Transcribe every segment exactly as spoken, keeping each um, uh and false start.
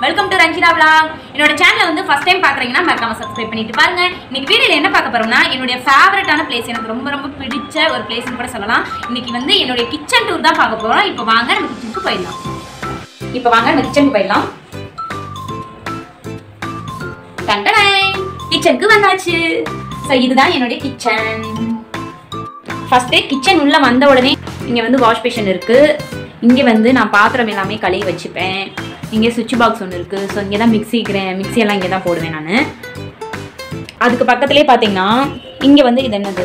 Welcome to Ranjitha vlog. என்னோட சேனலை வந்து ஃபர்ஸ்ட் டைம் பார்க்குறீங்கன்னா மறக்காம சப்ஸ்கிரைப் பண்ணிட்டு பாருங்க. இன்னைக்கு வீடியோல என்ன பார்க்க போறோம்னா என்னோட ஃபேவரட்டான பிளேஸ், எனக்கு ரொம்ப ரொம்ப பிடிச்ச ஒரு பிளேஸ்னு கூட சொல்லலாம். இன்னைக்கு வந்து என்னோட கிச்சன் டூர் தான் பார்க்க போறோம். இப்போ வாங்க நம்ம கிச்சனுக்கு போயிடலாம். இப்போ வாங்க நம்ம கிச்சனுக்கு போயிடலாம். டண்டடை கிச்சனுக்கு வந்தாச்சு. ஸோ இதுதான் என்னுடைய கிச்சன். ஃபர்ஸ்ட் கிச்சன் உள்ள வந்த உடனே இங்கே வந்து வாஷ் பேஷன் இருக்கு. இங்கே வந்து நான் பாத்திரம் எல்லாமே கழுவி வச்சுப்பேன். இங்கே சுவிட்ச் பாக்ஸ் ஒன்று இருக்குது. ஸோ இங்கே தான் மிக்சிக்கிறேன், மிக்சியெல்லாம் இங்கே தான் போடுவேன் நான். அதுக்கு பக்கத்துலேயே பார்த்தீங்கன்னா இங்கே வந்து இது என்னது,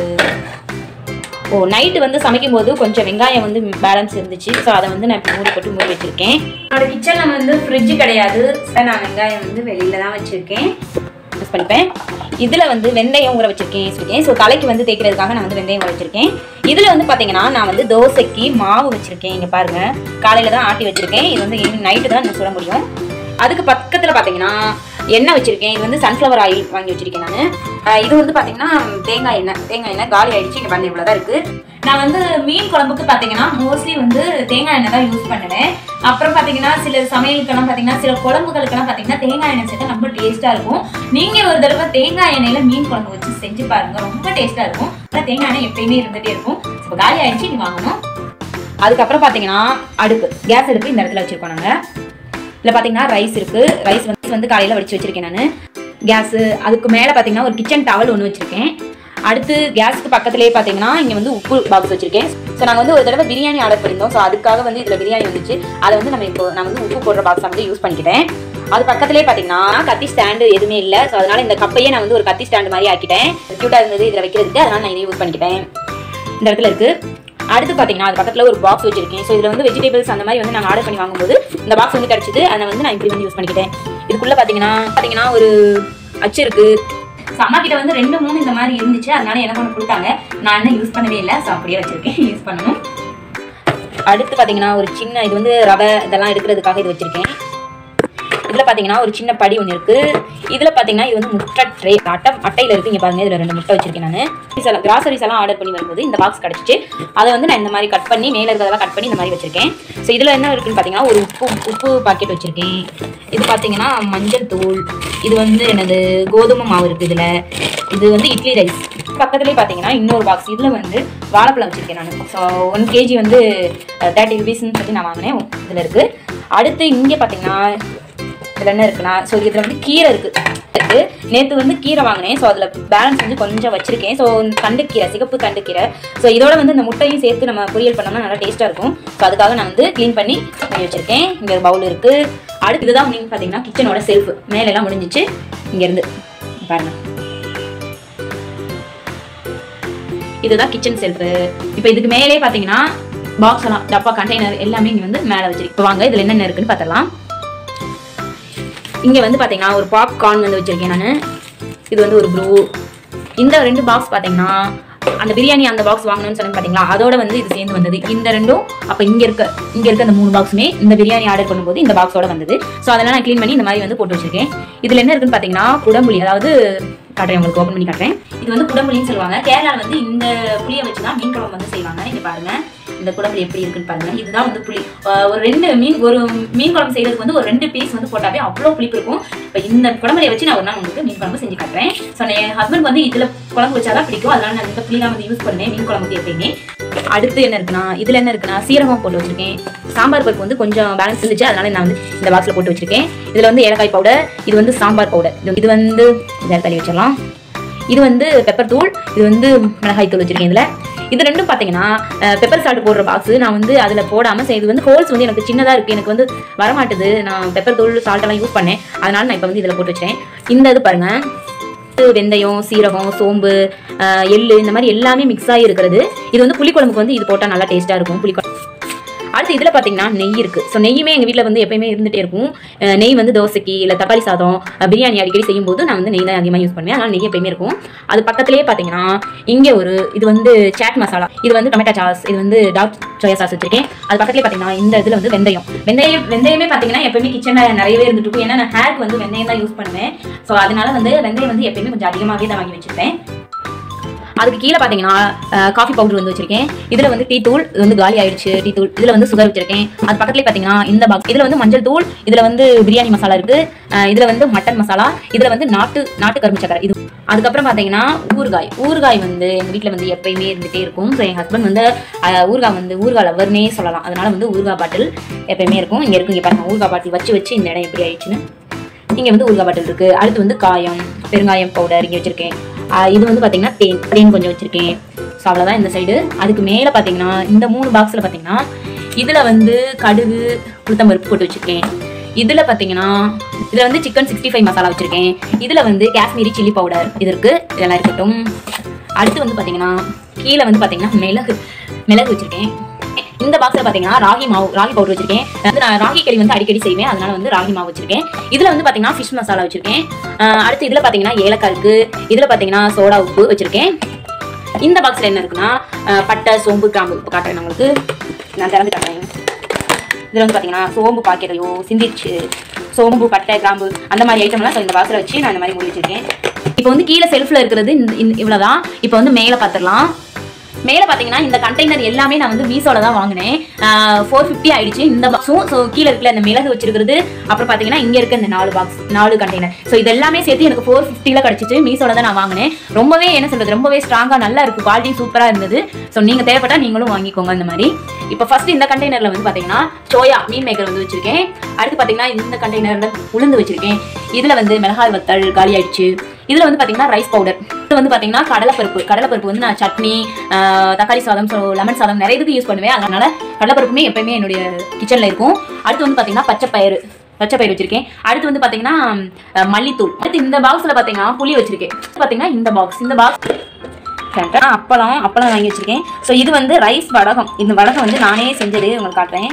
ஓ நைட்டு வந்து சமைக்கும் போது கொஞ்சம் வெங்காயம் வந்து பேலன்ஸ் இருந்துச்சு. ஸோ அதை வந்து நான் இப்போ மூடி போட்டு மூடி வச்சுருக்கேன். என்னோட கிச்சனில் வந்து ஃப்ரிட்ஜு கிடையாது. நான் வெங்காயம் வந்து வெளியில் தான் வச்சுருக்கேன், யூஸ் பண்ணிப்பேன். இதில் வந்து வெந்தயம் ஊற வச்சுருக்கேன் வச்சுருக்கேன் ஸோ தலைக்கு வந்து தேய்க்கிறதுக்காக நான் வந்து வெந்தயம் ஊற வச்சுருக்கேன். இதில் வந்து பார்த்தீங்கன்னா நான் வந்து தோசைக்கு மாவு வச்சுருக்கேன். இங்கே பாருங்கள், காலையில் தான் ஆட்டி வச்சுருக்கேன். இது வந்து நைட்டு தான் நான் சுட முடியும். அதுக்கு பக்கத்தில் பார்த்தீங்கன்னா எண்ணெய் வச்சுருக்கேன். இது வந்து சன்ஃப்ளவர் ஆயில் வாங்கி வச்சுருக்கேன் நான். இது வந்து பார்த்தீங்கன்னா தேங்காய் எண்ணெய் தேங்காய் எண்ணெய் காலி ஆகிடுச்சு. இங்கே பண்ண இவ்வளோ தான் இருக்குது. நான் வந்து மீன் குழம்புக்கு பார்த்தீங்கன்னா மோஸ்ட்லி வந்து தேங்காய் எண்ணெய் தான் யூஸ் பண்ணுவேன். அப்புறம் பார்த்தீங்கன்னா சில சமையலுக்கெல்லாம் பார்த்தீங்கன்னா சில குழம்புகளுக்கெல்லாம் பார்த்தீங்கன்னா தேங்காய் எண்ணெய் சேர்த்தா ரொம்ப டேஸ்ட்டாக இருக்கும். நீங்கள் ஒரு தடவை தேங்காய் எண்ணெயில் மீன் குழம்பு வச்சு செஞ்சு பாருங்கள், ரொம்ப டேஸ்ட்டாக இருக்கும். ஆனால் தேங்காய் எண்ணெய் எப்பயுமே இருந்துகிட்டே இருக்கும். இப்போ காலி ஆகிடுச்சு, நீ வாங்கணும். அதுக்கப்புறம் பார்த்தீங்கன்னா அடுப்பு, கேஸ் அடுப்பு இந்த இடத்துல வச்சுருக்கோம் நாங்கள். இதில் பார்த்தீங்கன்னா ரைஸ் இருக்குது. ரைஸ் வந்து வந்து காலையில் வடித்து வச்சுருக்கேன் நான். கேஸு அதுக்கு மேலே பார்த்தீங்கன்னா ஒரு கிச்சன் டவல் ஒன்று வச்சுருக்கேன். அடுத்து கேஸுக்கு பக்கத்துலேயே பார்த்தீங்கன்னா இங்கே வந்து உப்பு பாக்ஸ் வச்சுருக்கேன். ஸோ நாங்கள் வந்து ஒரு தடவை பிரியாணி ஆர்டர் பண்ணியிருந்தோம். ஸோ அதுக்காக வந்து இதில் பிரியாணி வந்துச்சு. அதை வந்து நம்ம இப்போ நான் வந்து உப்பு போடுற பாக்ஸை வந்து யூஸ் பண்ணிக்கிட்டேன். அது பக்கத்துலேயே பார்த்தீங்கன்னா கத்தி ஸ்டாண்டு எதுவுமே இல்லை. ஸோ அதனால் இந்த கப்பையே நான் வந்து ஒரு கத்தி ஸ்டாண்டு மாதிரி ஆக்கிட்டேன். க்யூட்டாக இருந்தது இதில் வைக்கிறதுக்கு, அதனால் நான் இதை யூஸ் பண்ணிக்கிட்டேன். இந்த இடத்துல இருக்குது. அடுத்து பார்த்தீங்கன்னா அது பக்கத்தில் ஒரு பாக்ஸ் வச்சிருக்கேன். ஸோ இதில் வந்து வெஜிடபிள்ஸ் அந்த மாதிரி வந்து நாங்கள் ஆர்டர் பண்ணி வாங்கும்போது இந்த பாக்ஸ் வந்து கிடச்சிது. அதை வந்து நான் இப்படி வந்து யூஸ் பண்ணிக்கிட்டேன். இதுக்குள்ளே பார்த்தீங்கன்னா பார்த்தீங்கன்னா ஒரு அச்சு இருக்குது. ஸோ அம்மா கிட்ட வந்து ரெண்டு மூணு இந்த மாதிரி இருந்துச்சு, அதனால எனக்கு ஒன்று கொடுத்தாங்க. நான் என்ன யூஸ் பண்ணவே இல்லை. ஸோ அப்படியே வச்சுருக்கேன், யூஸ் பண்ணணும். அடுத்து பார்த்தீங்கன்னா ஒரு சின்ன இது வந்து ரவை இதெல்லாம் எடுக்கிறதுக்காக இது வச்சுருக்கேன். இதில் பார்த்தீங்கன்னா ஒரு சின்ன படி ஒன்று இருக்குது. இதில் பார்த்தீங்கன்னா இது வந்து முட்டை ட்ரே அட்டை அட்டையில் இருக்குது. இங்கே பாருங்கள், இதில் ரெண்டு முட்டை வச்சுருக்கேன் நான். கிராசரிஸ் எல்லாம் ஆர்டர் பண்ணி வரும்போது இந்த பாக்ஸ் கிடச்சிச்சு. அதை வந்து நான் இந்த மாதிரி கட் பண்ணி மேலே இருக்கிறதெல்லாம் கட் பண்ணி இந்த மாதிரி வச்சுருக்கேன். ஸோ இதில் என்ன இருக்குன்னு பார்த்தீங்கன்னா ஒரு உப்பு உப்பு பாக்கெட் வச்சுருக்கேன். இது பார்த்தீங்கன்னா மஞ்சள் தூள். இது வந்து என்னது கோதுமை மாவு இருக்குது. இதில் இது வந்து இட்லி ரைஸ். பக்கத்துலேயே பார்த்தீங்கன்னா இன்னொரு பாக்ஸ். இதில் வந்து வாழைப்பழம் வச்சுருக்கேன் நான். ஸோ ஒன் கேஜி வந்து தேர்ட்டி ருபீஸ்ன்னு சொல்லி நான் வாங்கினேன். இதில் இருக்குது. அடுத்து இங்கே பார்த்தீங்கன்னா இதில் என்ன இருக்குன்னா, ஸோ இதில் வந்து கீரை இருக்குது. நேற்று வந்து கீரை வாங்கினேன். ஸோ அதில் பேலன்ஸ் வந்து கொஞ்சம் வச்சுருக்கேன். ஸோ தண்டு கீரை, சிகப்பு தண்டு கீரை. ஸோ இதோட வந்து இந்த முட்டையும் சேர்த்து நம்ம பொரியல் பண்ணோம்னா நல்லா டேஸ்ட்டாக இருக்கும். ஸோ அதுக்காக நான் வந்து க்ளீன் பண்ணி பண்ணி வச்சுருக்கேன். இங்கே ஒரு பவுல் இருக்குது. அடுத்து இதுதான் நீங்கள் பார்த்தீங்கன்னா கிச்சனோட செல்ஃபு. மேலெல்லாம் முடிஞ்சிச்சு. இங்கேருந்து பாருங்கள், இதுதான் கிச்சன் செல்ஃபு. இப்போ இதுக்கு மேலே பார்த்தீங்கன்னா பாக்ஸ் எல்லாம் டப்பா கண்டெய்னர் எல்லாமே இங்கே வந்து மேலே வச்சிருக்கு. இப்போ வாங்க இதில் என்னென்ன இருக்குன்னு பார்த்துடலாம். இங்கே வந்து பார்த்தீங்கன்னா ஒரு பாப்கார்ன் வந்து வச்சுருக்கேன் நான். இது வந்து ஒரு ப்ளூ. இந்த ரெண்டு பாக்ஸ் பார்த்தீங்கன்னா அந்த பிரியாணி அந்த பாக்ஸ் வாங்கணும்னு சொன்னேன் பார்த்தீங்களா, அதோட வந்து இது சேர்ந்து வந்தது. இந்த ரெண்டும் அப்போ இங்கே இருக்க இங்கே இருக்க அந்த மூணு பாக்ஸுமே இந்த பிரியாணி ஆர்டர் பண்ணும்போது இந்த பாக்ஸோட வந்தது. ஸோ அதெல்லாம் நான் க்ளீன் பண்ணி இந்த மாதிரி வந்து போட்டு வச்சிருக்கேன். இதில் என்ன இருக்குன்னு பார்த்தீங்கன்னா குடம்புளி, அதாவது காட்டுறேன் உங்களுக்கு, ஓப்பன் பண்ணி காட்டுறேன். இது வந்து குடம்புளின்னு சொல்லுவாங்க. கேரளாவில் வந்து இந்த புளியை வச்சு தான் மீன் குழம்பு வந்து செய்வாங்க. இங்கே பாருங்கள், இந்த குடம்புளி எப்படி இருக்குன்னு பாருங்க. இதுதான் வந்து புளி. ஒரு ரெண்டு மீன் ஒரு மீன் குழம்பு செய்யறதுக்கு வந்து ஒரு ரெண்டு பீஸ் வந்து போட்டாவே அவ்வளோ புளிப்பு இருக்கும். இப்போ இந்த குடம்புளியை வச்சு நான் ஒரு நாள் உங்களுக்கு மீன் குழம்பு செஞ்சு காட்டுறேன். ஸோ என் ஹஸ்பண்ட் வந்து இதில் குழம்பு வச்சாதான் பிடிக்கும். அதனால நான் இந்த புளி தான் வந்து யூஸ் பண்ணுவேன் மீன் குழம்புக்கு எப்பயுமே. அடுத்து என்ன இருக்குன்னா, இதில் என்ன இருக்குன்னா சீரகம் போட்டு வச்சிருக்கேன். சாம்பார் பருப்பு வந்து கொஞ்சம் பேலன்ஸ் இருந்துச்சு, அதனால நான் வந்து இந்த பாக்ஸில் போட்டு வச்சிருக்கேன். இதில் வந்து ஏலக்காய் பவுடர், இது வந்து சாம்பார் பவுடர், இது வந்து இதை தள்ளி வச்சிடலாம். இது வந்து பெப்பர் தூள், இது வந்து மிளகாய் தூள் வச்சிருக்கேன். இதில் இது ரெண்டும் பார்த்தீங்கன்னா பெப்பர் சால்ட் போடுற பாக்ஸ். நான் வந்து அதில் போடாமல் இது வந்து ஹோல்ஸ் வந்து எனக்கு சின்னதாக இருக்குது, எனக்கு வந்து வரமாட்டுது. நான் பெப்பர் தூள் சால்ட்டெல்லாம் யூஸ் பண்ணேன், அதனால நான் இப்போ வந்து இதில் போட்டு வச்சிட்டேன். இந்த இது பாருங்கள், வெந்தயம், சீரகம், சோம்பு, எள்ளு இந்த மாதிரி எல்லாமே மிக்ஸ் ஆகி இருக்கிறது. இது வந்து புளிக்குழம்புக்கு வந்து இது போட்டால் நல்லா டேஸ்ட்டாக இருக்கும் புளிக்குழம்பு. அடுத்து இதில் பார்த்தீங்கன்னா நெய் இருக்குது. ஸோ நெய்யுமே எங்கள் வீட்டில் வந்து எப்பயுமே இருந்துகிட்டே இருக்கும். நெய் வந்து தோசைக்கு இல்லை தக்காளி சாதம், பிரியாணி அடிக்கடி செய்யும்போது நான் வந்து நெய் தான் அதிகமாக யூஸ் பண்ணுவேன். அதனால் நெய் எப்பயுமே இருக்கும். அது பக்கத்துலேயே பார்த்தீங்கன்னா இங்கே ஒரு இது வந்து சாட் மசாலா, இது வந்து டொமேட்டோ சாஸ், இது வந்து டார்க் சோயா சாஸ் வச்சிருக்கேன். அது பக்கத்துலேயே பார்த்தீங்கன்னா இந்த இதில் வந்து வெந்தயம் வெந்தயம் வெந்தயமே பார்த்தீங்கன்னா எப்பயுமே கிச்சனில் நிறையவே இருந்துட்டு இருக்கும். ஏன்னா நான் ஹேருக்கு வந்து வெந்தயம் தான் யூஸ் பண்ணுவேன். ஸோ அதனால வந்து வெந்தயம் வந்து எப்பயுமே கொஞ்சம் அதிகமாகவே தான் வாங்கி வச்சுருப்பேன். அதுக்கு கீழே பார்த்தீங்கன்னா காஃபி பவுடர் வந்து வச்சிருக்கேன். இதில் வந்து டீ தூள், இது வந்து காலி ஆயிடுச்சு டீ தூள். இதில் வந்து சுகர் வச்சிருக்கேன். அது பக்கத்துலேயே பார்த்தீங்கன்னா இந்த பாக்ஸ், இதில் வந்து மஞ்சள் தூள், இதில் வந்து பிரியாணி மசாலா இருக்கு, இதில் வந்து மட்டன் மசாலா, இதில் வந்து நாட்டு நாட்டு கரும்பு சக்கரை இது. அதுக்கப்புறம் பார்த்தீங்கன்னா ஊறுகாய். ஊறுகாய் வந்து எங்கள் வீட்டில் வந்து எப்பயுமே இருந்துகிட்டே இருக்கும். ஸோ என் ஹஸ்பண்ட் வந்து ஊறுகாய் வந்து ஊறுகாய் லவர்னே சொல்லலாம். அதனால வந்து ஊறுகாய் பாட்டில் எப்பயுமே இருக்கும். இங்கே இருக்கு, இங்கே பாருங்க ஊறுகாய் பாட்டில் வச்சு வச்சு இந்த இடம் எப்படி ஆயிடுச்சுன்னு. இங்கே வந்து ஊறுகாய் பாட்டில் இருக்கு. அடுத்து வந்து காயம், பெருங்காயம் பவுடர் இங்கே வச்சிருக்கேன். இது வந்து பார்த்தீங்கன்னா தேன் தேன் கொஞ்சம் வச்சிருக்கேன். ஸோ அவ்வளோதான் இந்த சைடு. அதுக்கு மேலே பார்த்தீங்கன்னா இந்த மூணு பாக்ஸில் பார்த்தீங்கன்னா இதில் வந்து கடுகு உளுத்தம்பருப்பு போட்டு வச்சிருக்கேன். இதில் பார்த்தீங்கன்னா இதில் வந்து சிக்கன் சிக்ஸ்டி ஃபைவ் மசாலா வச்சிருக்கேன். இதில் வந்து காஷ்மீரி சில்லி பவுடர் இது இருக்கு. இதெல்லாம் இருக்கட்டும். அடுத்து வந்து பார்த்தீங்கன்னா கீழே வந்து பார்த்தீங்கன்னா மிளகு மிளகு வச்சிருக்கேன். இந்த பாக்ஸில் பார்த்தீங்கன்னா ராகி மாவு ராகி பவுடர் வச்சிருக்கேன். வந்து நான் ராகி களி வந்து அடிக்கடி செய்வேன், அதனால வந்து ராகி மாவு வச்சிருக்கேன். இதில் வந்து பார்த்தீங்கன்னா ஃபிஷ் மசாலா வச்சிருக்கேன். அடுத்து இதில் பார்த்தீங்கன்னா ஏலக்காய் இருக்கு. இதில் பார்த்தீங்கன்னா சோடா உப்பு வச்சிருக்கேன். இந்த பாக்ஸில் என்ன இருக்குன்னா பட்டை, சோம்பு, கிராம்பு இப்போ காட்டுறேன் உங்களுக்கு. நான் திறந்து காட்டுறேன். இதில் வந்து பார்த்தீங்கன்னா சோம்பு பாக்கெட்டையோ சிந்திச்சு சோம்பு, பட்டை, கிராம்பு அந்த மாதிரி ஐட்டம்லாம் ஸோ இந்த பாக்ஸில் வச்சு நான் இந்த மாதிரி மூடி வச்சிருக்கேன். இப்போ வந்து கீழே செல்ஃபில் இருக்கிறது இவ்வளோதான். இப்போ வந்து மேலே பார்த்துடலாம். மேலே பார்த்தீங்கன்னா இந்த கண்டெய்னர் எல்லாமே நான் வந்து மீஷோல தான் வாங்கினேன். ஃபோர் ஃபிஃப்டி ஆயிடுச்சு இந்த பாக்ஸும். ஸோ கீழே இருக்கிற இந்த மிளகு வச்சிருக்கிறது, அப்புறம் பார்த்தீங்கன்னா இங்கே இருக்க இந்த நாலு பாக்ஸ் நாலு கண்டெய்னர். ஸோ இது எல்லாமே சேர்த்து எனக்கு ஃபோர் ஃபிஃப்டியில் கிடச்சிச்சு. மீஷோல தான் நான் வாங்கினேன். ரொம்பவே என்ன சொல்றது, ரொம்பவே ஸ்ட்ராங்காக நல்லா இருக்கு, குவாலிட்டி சூப்பராக இருந்தது. ஸோ நீங்கள் தேவைப்பட்டா நீங்களும் வாங்கிக்கோங்க இந்த மாதிரி. இப்போ ஃபர்ஸ்ட் இந்த கண்டெய்னரில் வந்து பார்த்தீங்கன்னா சோயா மீன் மேக்கர் வந்து வச்சிருக்கேன். அடுத்து பார்த்தீங்கன்னா இந்த கண்டெய்னரில் உளுந்து வச்சிருக்கேன். இதில் வந்து மிளகாய் வத்தல் காலி ஆயிடுச்சு. இதில் வந்து பார்த்தீங்கன்னா ரைஸ் பவுடர். இது வந்து பார்த்தீங்கன்னா கடலைப்பருப்பு. கடலைப்பருப்பு வந்து நான் சட்னி, தக்காளி சாதம், ஸோ லெமன் சாதம் நிறைய இதுக்கு யூஸ் பண்ணுவேன். அதனால கடலைப்பருப்புமே எப்பயுமே என்னுடைய கிச்சனில் இருக்கும். அடுத்து வந்து பார்த்தீங்கன்னா பச்சை பயிறு பச்சை பயிர் வச்சிருக்கேன். அடுத்து வந்து பார்த்தீங்கன்னா மல்லித்தூள். அடுத்து இந்த பாக்ஸில் பார்த்தீங்கன்னா புளி வச்சிருக்கேன். பார்த்தீங்கன்னா இந்த பாக்ஸ் இந்த பாக்ஸ் அப்பளம் அப்பளம் வாங்கி வச்சிருக்கேன். ஸோ இது வந்து ரைஸ் வடகம். இந்த வடகம் வந்து நானே செஞ்சது உங்களுக்கு காட்டுறேன்.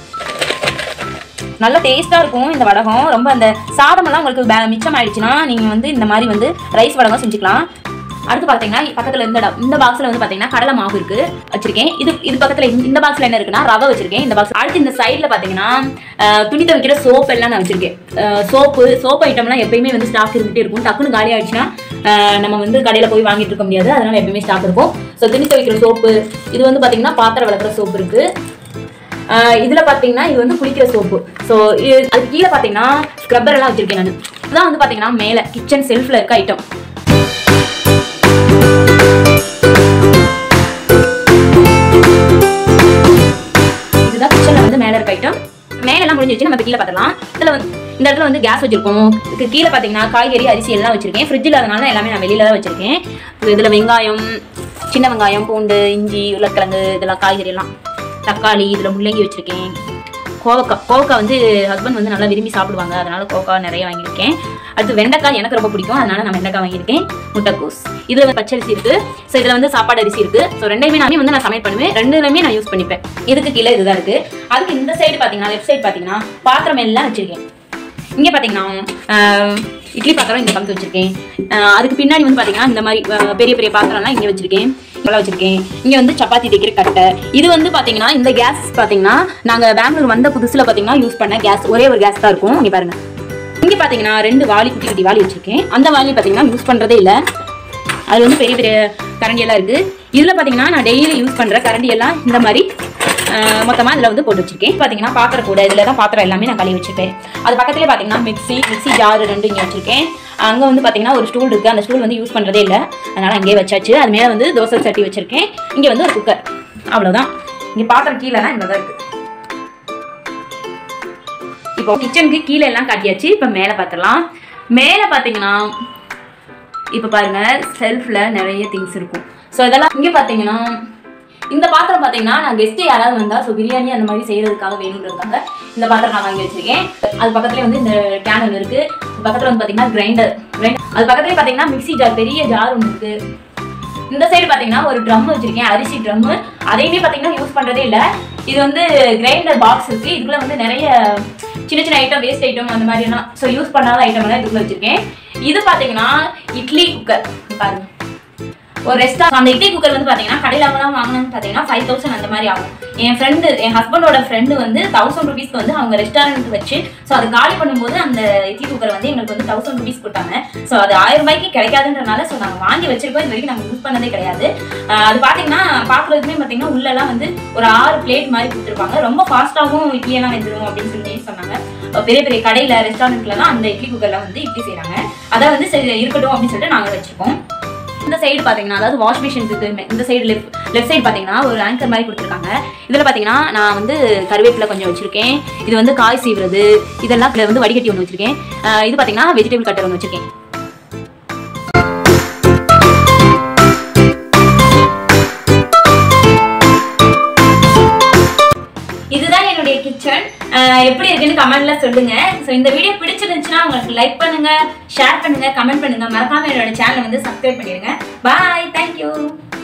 நல்ல டேஸ்ட்டாக இருக்கும் இந்த வடகம். ரொம்ப அந்த சாதமெல்லாம் உங்களுக்கு மிச்சம் ஆயிடுச்சுன்னா நீங்கள் வந்து இந்த மாதிரி வந்து ரைஸ் வடகம் செஞ்சுக்கலாம். அடுத்து பார்த்தீங்கன்னா பக்கத்தில் இந்த இந்த பாக்ஸில் வந்து பார்த்தீங்கன்னா கடலை மாவு இருக்கு வச்சிருக்கேன். இது இது பக்கத்தில் இந்த பாக்ஸில் என்ன இருக்குன்னா ரவை வச்சிருக்கேன் இந்த பாக்ஸ். அடுத்து இந்த சைடில் பார்த்தீங்கன்னா துணி துவைக்கிற சோப்பு எல்லாம் நான் வச்சிருக்கேன். சோப்பு சோப்பு ஐட்டம்லாம் எப்பயுமே வந்து ஸ்டாக் இருந்துகிட்டே இருக்கும். டக்குன்னு காலி ஆயிடுச்சுன்னா நம்ம வந்து கடையில் போய் வாங்கிட்டு இருக்க முடியாது. அதனால எப்பயுமே ஸ்டாக் இருக்கும். ஸோ துணி துவைக்கிற சோப்பு, இது வந்து பார்த்தீங்கன்னா பாத்திரம் விளக்குற சோப்பு இருக்கு. இதுல பாத்தீங்கன்னா இது வந்து குளிக்கிற சோப்பு. ஸோ அது கீழே பாத்தீங்கன்னா ஸ்க்ரப்பர் எல்லாம் வச்சிருக்கேன் நான். இதுதான் வந்து பாத்தீங்கன்னா மேல கிச்சன் செல்ஃப்ல இருக்க ஐட்டம். இதுதான் கிச்சன்ல வந்து மேல இருக்க ஐட்டம். மேல எல்லாம் முடிஞ்சிருச்சு. நம்ம கீழே பாத்திரலாம். இதுல வந்து இந்த இடத்துல வந்து கேஸ் வச்சிருக்கோம். இதுக்கு கீழே பாத்தீங்கன்னா காய்கறி, அரிசி எல்லாம் வச்சிருக்கேன். ஃப்ரிட்ஜில் அதனால எல்லாமே நான் வெளியில தான் வச்சிருக்கேன். இதுல வெங்காயம், சின்ன வெங்காயம், பூண்டு, இஞ்சி, உருளைக்கிழங்கு, இதெல்லாம் காய்கறி எல்லாம், தக்காளி, இதில் முள்ளங்கி வச்சுருக்கேன். கோவக்காய் கோவக்காய் வந்து ஹஸ்பண்ட் வந்து நல்லா விரும்பி சாப்பிடுவாங்க, அதனால கோவக்காய் நிறைய வாங்கியிருக்கேன். அடுத்து வெண்டைக்காய் எனக்கு ரொம்ப பிடிக்கும், அதனால நான் வெண்டைக்காய் வாங்கியிருக்கேன். முட்டைக்கூஸ், இதில் வந்து பச்சரிசி இருக்குது. ஸோ இதில் வந்து சாப்பாடு அரிசி இருக்குது. ஸோ ரெண்டுமே நானே வந்து நான் சமையல் பண்ணுவேன். ரெண்டுலையுமே நான் யூஸ் பண்ணிப்பேன். இதுக்கு கீழே இதுதான் இருக்குது. அதுக்கு இந்த சைடு பார்த்தீங்கன்னா லெஃப்ட் சைடு பார்த்தீங்கன்னா பாத்திரம் எல்லாம் வச்சுருக்கேன். இங்கே பார்த்தீங்கன்னா இட்லி பாத்திரம் இந்த பக்கத்து வச்சிருக்கேன். அதுக்கு பின்னாடி வந்து பார்த்தீங்கன்னா இந்த மாதிரி பெரிய பெரிய பாத்திரம்லாம் இங்கே வச்சிருக்கேன் வச்சிருக்கேன். இங்க வந்து சப்பாத்தி தேய்க்கிற கட்டை. இது வந்து பாத்தீங்கன்னா இந்த கேஸ் பாத்தீங்கன்னா நாங்க பெங்களூர் வந்த புதுசுல பாத்தீங்கன்னா யூஸ் பண்ண கேஸ். ஒரே ஒரு கேஸ் தான் இருக்கும். இங்க பாருங்க. இங்க பாத்தீங்கன்னா ரெண்டு வாளி, குட்டி குட்டி வாளி வச்சிருக்கேன். அந்த வாளி பாத்தீங்கன்னா யூஸ் பண்றதே இல்ல. அது வந்து பெரிய பெரிய கரண்டி எல்லாம் இருக்கு. இதுல பாத்தீங்கன்னா நான் டெய்லி யூஸ் பண்ற கரண்டி எல்லாம் இந்த மாதிரி மொத்தமா இதுல வந்து போட்டு வச்சிருக்கேன். பாத்தீங்கன்னா பாத்திரம் கூட இதுல தான் பாத்திரம் எல்லாமே நான் கழுவி வச்சிருக்கேன். அது பக்கத்துலேயே பாத்தீங்கன்னா மிக்சி மிக்சி ஜார் ரெண்டு இங்கே வச்சிருக்கேன். அங்கே வந்து பார்த்தீங்கன்னா ஒரு ஸ்டூல் இருக்குது. அந்த ஸ்டூல் வந்து யூஸ் பண்ணுறதே இல்லை, அதனால் அங்கேயே வச்சாச்சு. அது மேலே வந்து தோசை சட்டி வச்சுருக்கேன். இங்கே வந்து ஒரு குக்கர், அவ்வளோதான். இங்கே பாத்திரம் கீழேலாம் இங்கே தான் இருக்குது. இப்போ கிச்சனுக்கு கீழே எல்லாம் காட்டியாச்சு. இப்போ மேலே பார்த்துடலாம். மேலே பார்த்தீங்கன்னா இப்போ பாருங்க செல்ஃபில் நிறைய திங்ஸ் இருக்கும். ஸோ இதெல்லாம் இங்கே பார்த்தீங்கன்னா இந்த பாத்திரம் பார்த்தீங்கன்னா நான் கெஸ்ட் யாராவது வந்தால் ஸோ பிரியாணி அந்த மாதிரி செய்யறதுக்காக வேணுன்றதுக்காக இந்த பாத்திரம் நான் வாங்கி வச்சிருக்கேன். அது பக்கத்துலேயே வந்து இந்த கேன் ஒன்று இருக்கு. பக்கத்தில் வந்து பார்த்தீங்கன்னா கிரைண்டர் கிரைண்டர் அது பக்கத்துலேயே பார்த்தீங்கன்னா மிக்சி ஜார், பெரிய ஜார் ஒன்று இருக்கு. இந்த சைடு பார்த்தீங்கன்னா ஒரு ட்ரம் வச்சிருக்கேன், அரிசி ட்ரம். அதையுமே பார்த்தீங்கன்னா யூஸ் பண்ணுறதே இல்லை. இது வந்து கிரைண்டர் பாக்ஸ் இருக்கு. இதுக்குள்ள வந்து நிறைய சின்ன சின்ன ஐட்டம், வேஸ்ட் ஐட்டம் அந்த மாதிரி எல்லாம் ஸோ யூஸ் பண்ணாத ஐட்டம் எல்லாம் இதுக்குள்ள வச்சிருக்கேன். இது பார்த்தீங்கன்னா இட்லி குக்கர் பாருங்க. ஒரு ரெஸ்டாரண்ட் அந்த இட்லி குக்கர் வந்து பாத்தீங்கன்னா கடையில வாங்கணும்னு பாத்தீங்கன்னா ஃபைவ் தௌசண்ட் அந்த மாதிரி ஆகும். என் ஃப்ரெண்டு என் ஹஸ்பண்டோட ஃப்ரெண்டு வந்து தௌசண்ட் ருபீஸ்க்கு வந்து அவங்க ரெஸ்டாரண்ட் வச்சு ஸோ அது காலி பண்ணும்போது அந்த இட்லி குக்கர் வந்து எங்களுக்கு வந்து தௌசண்ட் ருபீஸ் கொடுத்தாங்க. ஸோ அது ஆயிரம் ரூபாய்க்கு கிடைக்காதுன்றனால ஸோ நாங்கள் வாங்கி வச்சிருக்கோம். இது வரைக்கும் நாங்கள் யூஸ் பண்ணதே கிடையாது. அது பாத்தீங்கன்னா பாக்குறதுக்குமே பாத்தீங்கன்னா உள்ளெல்லாம் வந்து ஒரு ஆறு பிளேட் மாதிரி கொடுத்துருப்பாங்க. ரொம்ப ஃபாஸ்டாகவும் இட்லியெல்லாம் வெந்துடும் அப்படின்னு சொல்லி சொன்னாங்க. பெரிய பெரிய கடையில ரெஸ்டாரண்ட்லாம் அந்த இட்லி குக்கர்ல வந்து இட்லி செய்யறாங்க. அதை வந்து இருக்கட்டும் அப்படின்னு சொல்லிட்டு நாங்கள் வச்சிருக்கோம். இந்த சைடு பாத்தீங்கன்னா அதாவது வாஷ் மிஷின் இந்த சைடு லெஃப்ட் லெஃப்ட் சைடு பாத்தீங்கன்னா ஒரு ஆங்கர் மாதிரி கொடுத்துருக்காங்க. இதுல பாத்தீங்கன்னா நான் வந்து கருவேப்பிலை கொஞ்சம் வச்சிருக்கேன். இது வந்து காய் சீவுறது இதெல்லாம் வந்து வடிகட்டி ஒன்று வச்சிருக்கேன். இது பாத்தீங்கன்னா வெஜிடபிள் கட்டர் ஒன்று வச்சிருக்கேன். இதுதான் என்னுடைய கிச்சன். எப்படி இருக்குன்னு கமெண்ட்ல சொல்லுங்க. ஸோ இந்த வீடியோ பிடிச்சிருந்துச்சுன்னா உங்களுக்கு லைக் பண்ணுங்க, ஷேர் பண்ணுங்க, கமெண்ட் பண்ணுங்க. மறக்காம என்னோட சேனலை வந்து சப்ஸ்கிரைப் பண்ணிடுங்க. Bye, thank you.